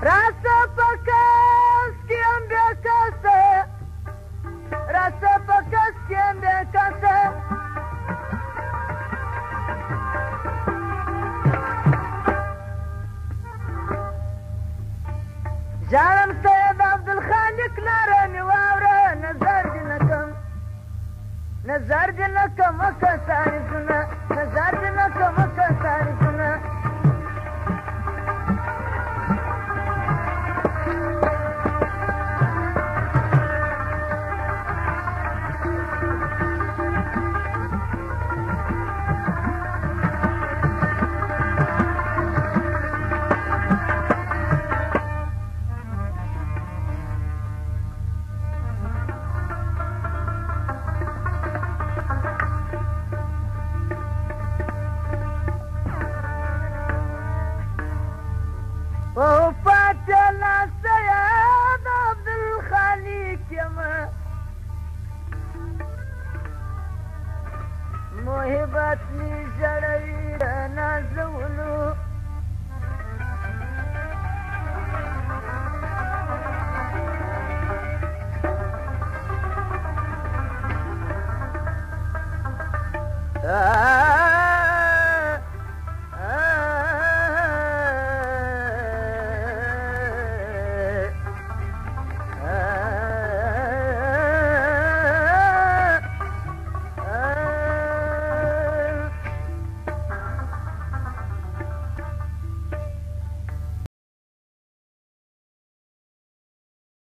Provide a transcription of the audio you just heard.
راسه پکس کیم بکسه راسه پکس کیم بکسه جانم سید عبدالخالق نارمی واوره نظر جنکم اکساری سنه نظر جنکم اکساری سنه وفات السيد عبدالخالق يما موهبتني جري نازولو